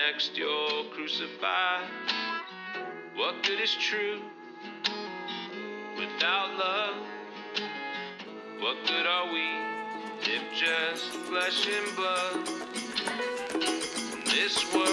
Next you're crucified. What good is true without love? What good are we if just flesh and blood? In this world